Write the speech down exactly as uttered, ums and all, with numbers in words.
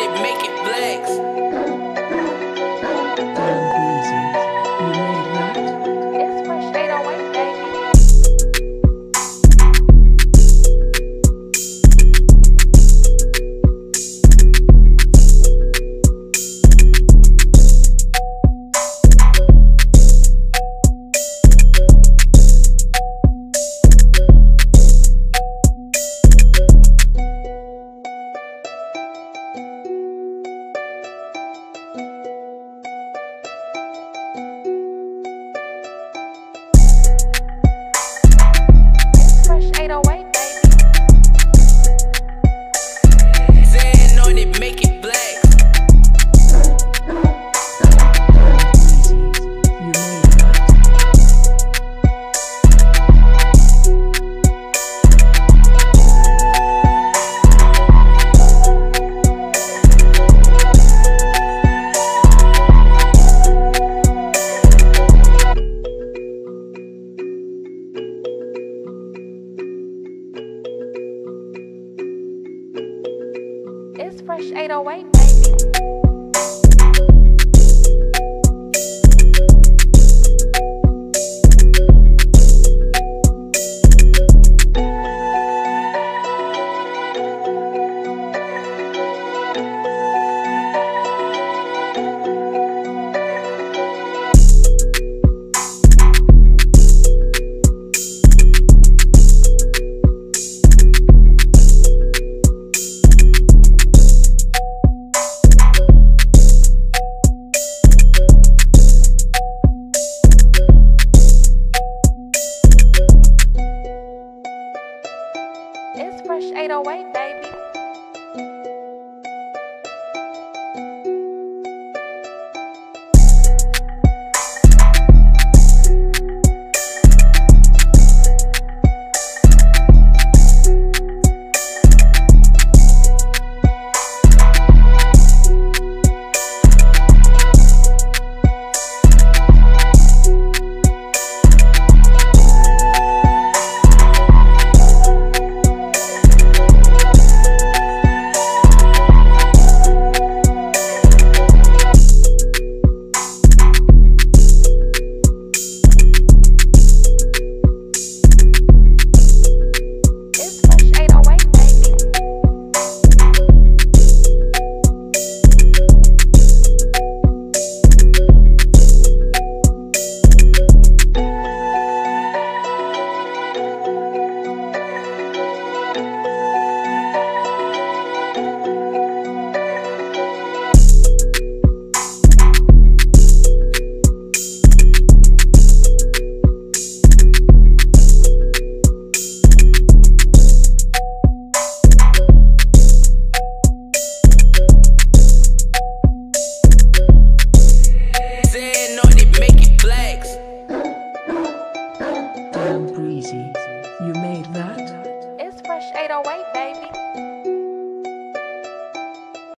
it, make it flex. Damn breezy, you made that? It's fresh eight oh eight, baby. eight oh eight, baby. Zen on it, make it flex. Breezy, you made that? It's fresh eight oh eight, baby. It's fresh eight oh eight, baby. Damn breezy, you made that? It's fresh eight oh eight, baby.